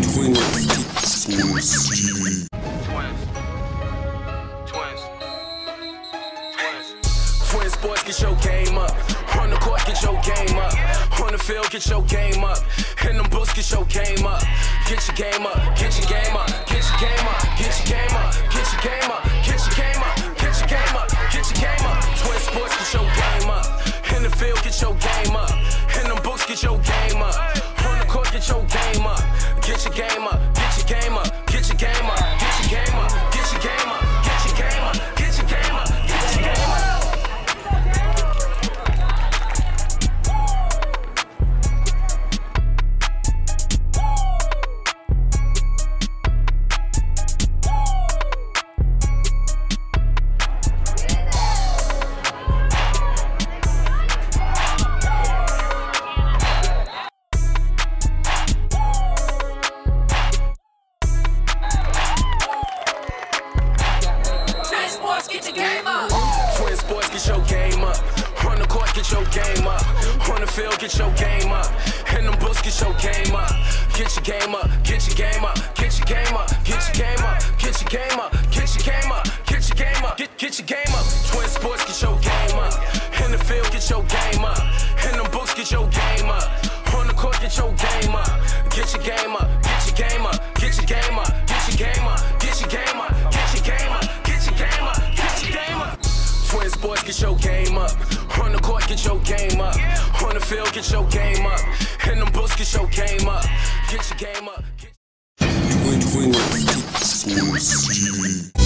TwinSportsTV. Twin Sports, get your game up. On the court, get your game up. On the field, get your game up. In them books, get your game up. Get your game up. Get your game up. Get your game up. Get your game up. Get your game up. Get your game up. Get your game up. Get your game up. Twin Sports, get your game up. In the field, get your game up. In them books, get your game up. On the court, get your game up. Get your game up. Get your game up. Get your game up. Get your game up. Get your game up. Get your game up. Get your game up. Get your game up. Get your game up. Twin Sports, get your game up. On the court, get your game up. On the field, get your game up. In them books, get your game up. Get your game up. Get your game up. Get your game up. Get your game up. Get your game up. Get your game up. Get your game up. Get your game up. Twin Sports, get your game up. In the field, get your game up. In them books, get your game up. On the court, get your game up. Get your game up. Get your game up. Get your game up. Get your game up. Get your game up. Get your game up. Get your game up. Get your game up. Twin Sports, get your game up. On the court, get your game up. On the field, get your game up. In them books, get your game up. Get your game up. TwinSportsTV.